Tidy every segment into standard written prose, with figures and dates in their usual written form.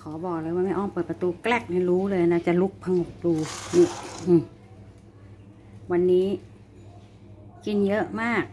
อบอกเลยว่าแม่อ้อมเปิดประตูแกลกนี่รู้เลยนะจะลุกพังกดูนี่วันนี้กินเยอะมาก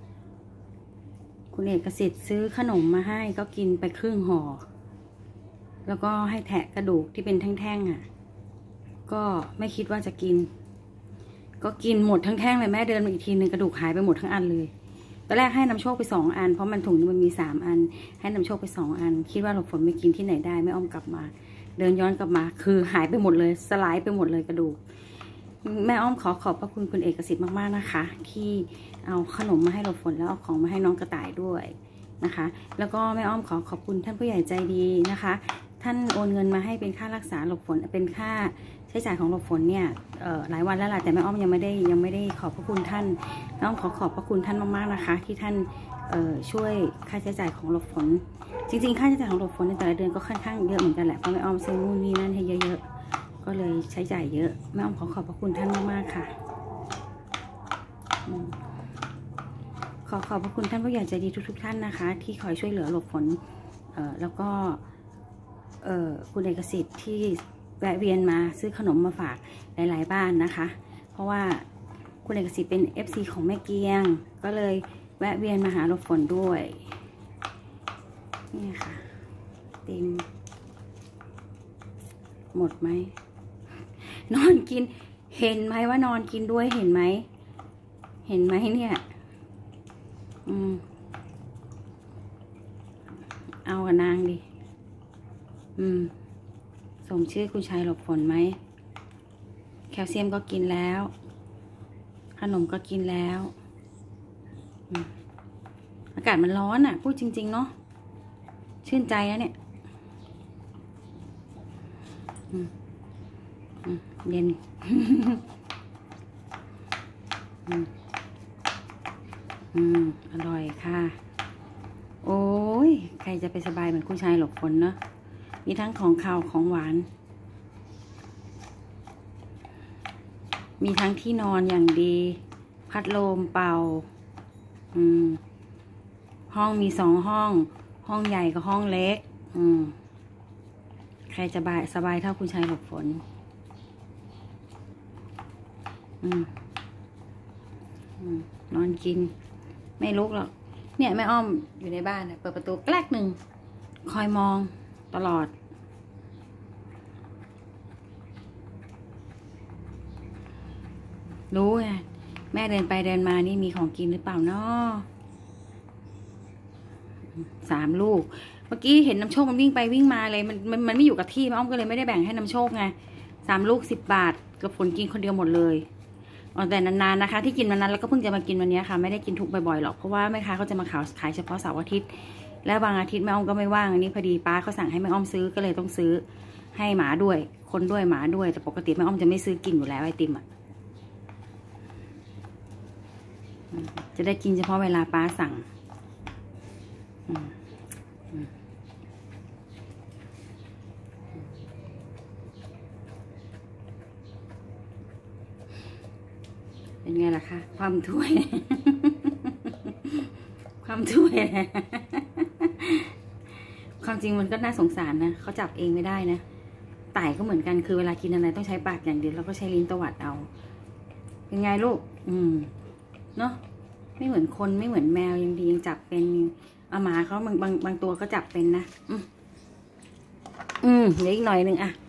คุณเอกสิทธิ์ซื้อขนมมาให้ก็กินไปครึ่งห่อแล้วก็ให้แทะกระดูกที่เป็นแท่งๆอ่ะก็ไม่คิดว่าจะกินก็กินหมดทั้งแท่งเลยแม่เดินมาอีกทีนึงกระดูกหายไปหมดทั้งอันเลยตอนแรกให้นำโชคไป2 อันเพราะมันถุงมันมี3 อันให้นำโชคไป2 อันคิดว่าหลบฝนไม่กินที่ไหนได้แม่อ้อมกลับมาเดินย้อนกลับมาคือหายไปหมดเลยสลายไปหมดเลยกระดูกแม่อ้อมขอบพระคุณคุณเอกสิทธิ์มากๆนะคะที่เอาขนมมาให้หลบฝนแล้วเอาของมาให้น้องกระต่ายด้วยนะคะแล้วก็แม่อ้อมขอบคุณท่านผู้ใหญ่ใจดีนะคะท่านโอนเงินมาให้เป็นค่ารักษาหลบฝนเป็นค่าใช้จ่ายของหลบฝนเนี่ยหลายวันแล้วล่ะแต่แม่อ้อมยังไม่ได้ขอบพระคุณท่านแม่อ้อมขอบพระคุณท่านมากๆนะคะที่ท่านช่วยค่าใช้จ่ายของหลบฝนจริงๆค่าใช้จ่ายของหลบฝนในแต่ละเดือนก็ค่อนข้างเยอะเหมือนกันแหละเพราะแม่อ้อมซื้อนู่นนี่นั่นให้เยอะๆก็เลยใช้จ่ายเยอะแม่อ้อมขอบพระคุณท่านมากๆค่ะขอบพระคุณท่านผู้ใหญ่ใจดีทุกท่านนะคะที่คอยช่วยเหลือหลบฝนแล้วก็คุณเอกสิทธิ์ที่แวะเวียนมาซื้อขนมมาฝากหลายๆบ้านนะคะเพราะว่าคุณเอกสิทธิ์เป็น FC ของแม่เกียงก็เลยแวะเวียนมาหาหลบฝนด้วยนี่ค่ะเต็มหมดไหมนอนกินเห็นไหมว่านอนกินด้วยเห็นไหมเนี่ยเอากับนางดิสมชื่อคุณชายหลบฝนไหมแคลเซียมก็กินแล้วขนมก็กินแล้วอากาศมันร้อนอ่ะพูดจริงๆเนาะชื่นใจแล้วเนี่ยเย็น อร่อยค่ะโอ้ยใครจะไปสบายเหมือนคุณชายหลบฝนเนาะมีทั้งของข้าวของหวานมีทั้งที่นอนอย่างดีพัดลมเป่าห้องมี2 ห้องใหญ่กับห้องเล็กใครจะสบายเท่าคุณชายหลบฝนนอนกินไม่ลุกหรอกเนี่ยแม่อ้อมอยู่ในบ้านเปิดประตูแกลกหนึ่งคอยมองตลอดรู้ไงแม่เดินไปเดินมานี่มีของกินหรือเปล่าเนาะ3 ลูกเมื่อกี้เห็นน้ำโชคมันวิ่งไปวิ่งมาเลยมันไม่อยู่กับที่แม่อ้อมก็เลยไม่ได้แบ่งให้น้ำโชคไง3 ลูก10 บาทกับฝนกินคนเดียวหมดเลยแต่นานๆนะคะที่กินวันนั้นแล้วก็เพิ่งจะมากินวันนี้ค่ะไม่ได้กินทุกบ่อยๆหรอกเพราะว่าแม่ค้าเขาจะมาขายเฉพาะเสาร์อาทิตย์แล้วบางอาทิตย์แม่อ้อมก็ไม่ว่างอันนี้พอดีป้าเขาสั่งให้แม่อ้อมซื้อก็เลยต้องซื้อให้หมาด้วยคนด้วยหมาด้วยแต่ปกติแม่อ้อมจะไม่ซื้อกินอยู่แล้วไอติมจะได้กินเฉพาะเวลาป้าสั่งเป็นไงล่ะคะความถ้วย ความถ้วย ความจริงมันก็น่าสงสารนะเขาจับเองไม่ได้นะไต่ก็เหมือนกันคือเวลากินอะไรต้องใช้ปากอย่างเดียวแล้วก็ใช้ลิ้นตวัดเอาเป็นไงลูกเนาะไม่เหมือนคนไม่เหมือนแมวยังดียังจับเป็นเอาหมาเขาบางตัวก็จับเป็นนะเดี๋ยวอีกหน่อยหนึ่งอะ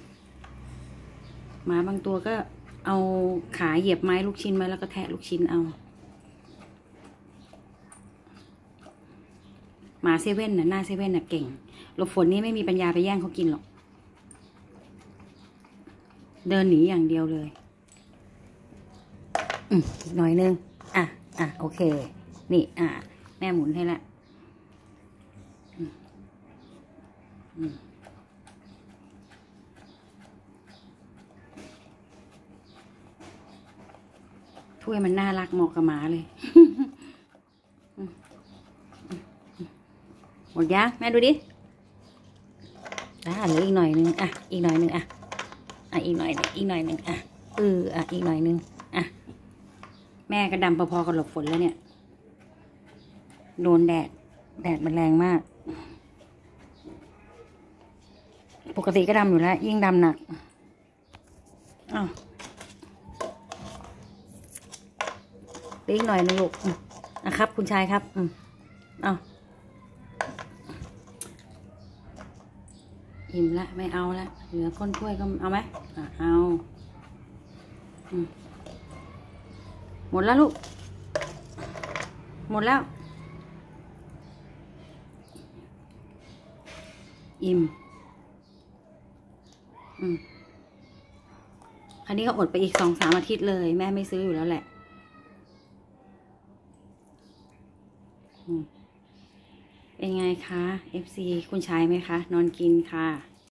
หมาบางตัวก็เอาขาเหยียบไม้ลูกชิ้นไว้แล้วก็แทะลูกชิ้นเอาหมาเซเว่นน่ะหน้าเซเว่นน่ะเก่งหลบฝนนี่ไม่มีปัญญาไปแย่งเขากินหรอกเดินหนีอย่างเดียวเลยหน่อยนึงโอเคนี่แม่หมุนให้ละถ้วยมันน่ารักเหมาะกับหมาเลยหมดยังแม่ดูดิเหลืออีกหน่อยนึงอีกหน่อยนึงอีกหน่อยนึงอีกหน่อยนึงอีกหน่อยนึงแม่ก็ดำพอๆกับหลบฝนแล้วเนี่ยโดนแดดมันแรงมากปกติก็ดำอยู่แล้วยิ่งดำหนักอ้าวอีกหน่อยนะลูกนะครับคุณชายครับอ้าวอิ่มละไม่เอาละเหลือก้นถ้วยก็เอาไหมเอาหมดแล้วลูกหมดแล้วอิ่มคราวนี้ก็อดไปอีก2-3 อาทิตย์เลยแม่ไม่ซื้ออยู่แล้วแหละเป็นไงคะ FC คุณชายไหมคะนอนกินค่ะ